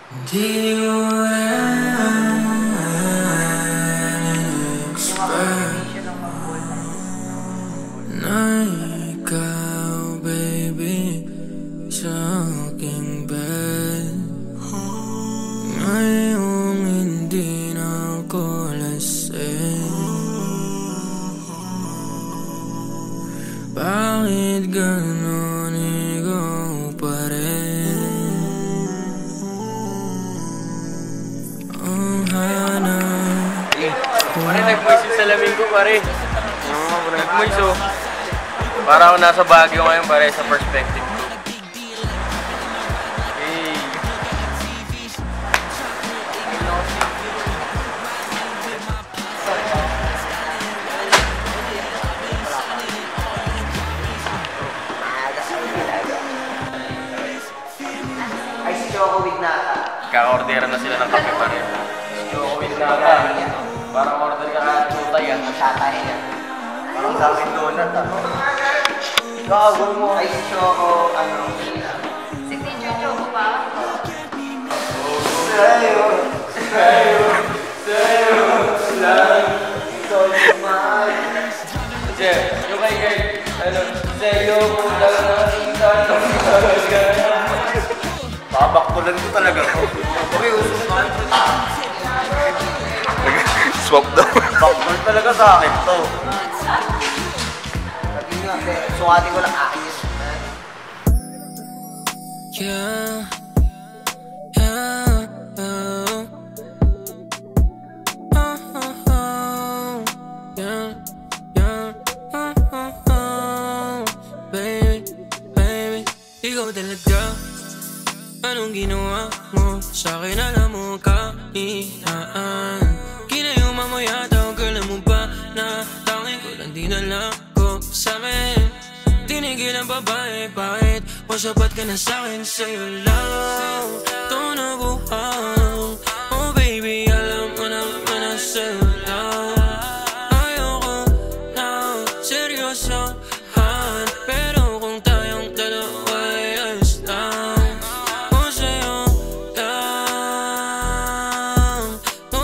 Di ko na-expect na ikaw, baby, sa aking bed. Ngayong hindi na ako lasing, bakit ganon ikaw pa rin? Ang hanap pare, nag-moist yung salamin ko, pare. Nag-moist, oh. Para ako nasa Baguio ngayon, pare, sa perspective ko. Hey. Ay, si Choco with nata. Kaka-ordera na sila ng kape, pare. Si Choco with nata. Parang order ka na tutay, yan. Tatay yan. Parang sa akin donut, ah. Gago mo. Ay, si Choco, ano? Signature Choco ba? Sa'yo lang ito lumay. Che, yung kay, ano, sa'yo ko lang nakita ng talaga. Babaktulan ko talaga ko. Okay, ususan. Swap daw. Baktul talaga sa akin to. Sabi nga, sukatin ko lang ayos. Yeah, baby, baby, ikaw talaga. Anong ginawa mo sa'kin? Alam mo kahinaan. Kinayuma mo yata o girl, mo ba na tangin ko lang dinala ko sa'min? Tinigil ang babae, bakit? O sapat ka na sa'kin, sa'yo lang ito nabuhang. Oh baby, alam mo naman na sa'yo lang. Ayoko na seryosohan, pero kung tayong dalawa ay ayos lang. O sa'yo lang ito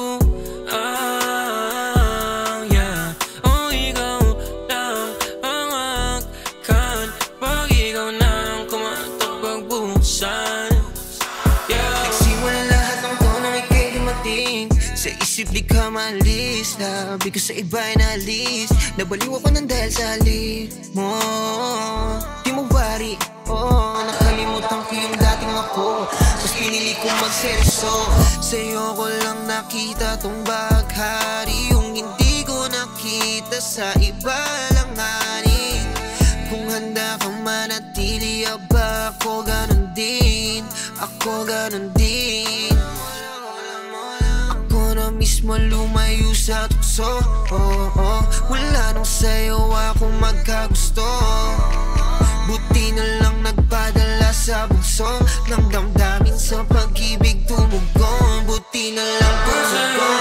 nabuhang, yeah. O ikaw lang ang akan pag ikaw na ang kumatok pagbuhusan, yeah. Nagsimula lahat ng to nang ika'y dumating. Sa isip di ka maalis, labi ko sa iba ay naalis. Nabaliw ako ng dahil sa halip mo. Di mo bari, oh, nakalimutan ko yung dating ako. Mas pinili kong magseryoso. Sa'yo ko lang nakita tong baghari, yung hindi ko nakita sa iba lang anin. Kung handa kang manatili, aba ako ganon din. Ako ganon din. Ako na mismo lumayo sa tukso, oh, oh. Wala nang sa'yo ako magkagusto. Buti na lang nagpadala sa bugso ng damdamin sa pag-ibig tumugon. Buti na lang tumugon.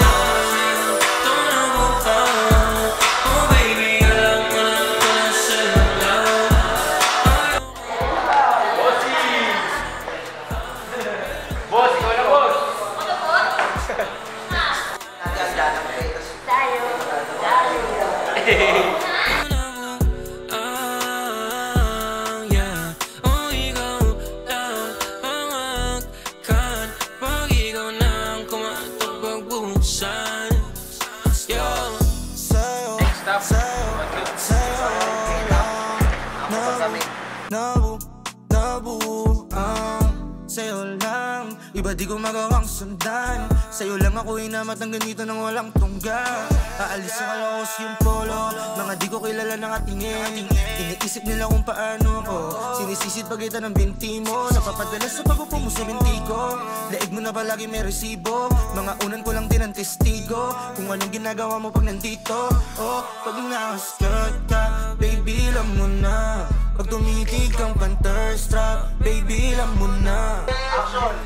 Sa'yo lang, iba di ko magawang sundan. Sa'yo lang ako inamat ng ganito nang walang tungga. Aalis sa kalos yung polo, mga di ko kilala ng atingin. Iniisip nila kung paano ko sinisisid pagkita ng binti mo. Napapadala sa pagpupo mo sa binti ko. Laig mo na palagi may resibo. Mga unan ko lang din ang testigo kung anong ginagawa mo pag nandito. Oh, pag nakaskirt ka, baby, alam mo na. Pag tumitig kang panther strap, baby, alam mo na. Action!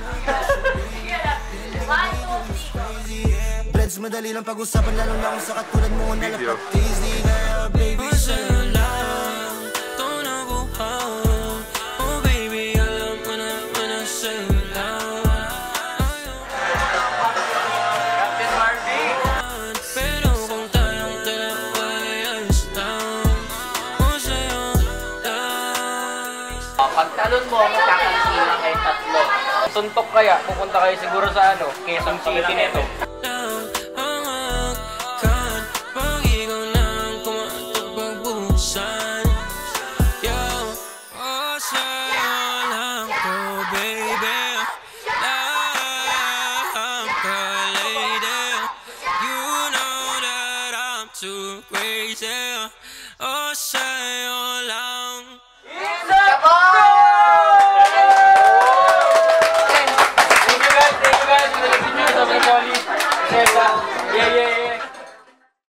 Dreads madali lang pag-usapan, lalo na kung sa katulad mo na lapag-tease. Di kaya, baby, sa'yo lang ito nabuhang. Oh baby, alam mo naman na sa'yo lang. Pagtalon mo, magkakansinan kayo tatlo. Suntok kaya, pupunta kayo siguro sa ano, Quezon City nito. Too crazy, oh say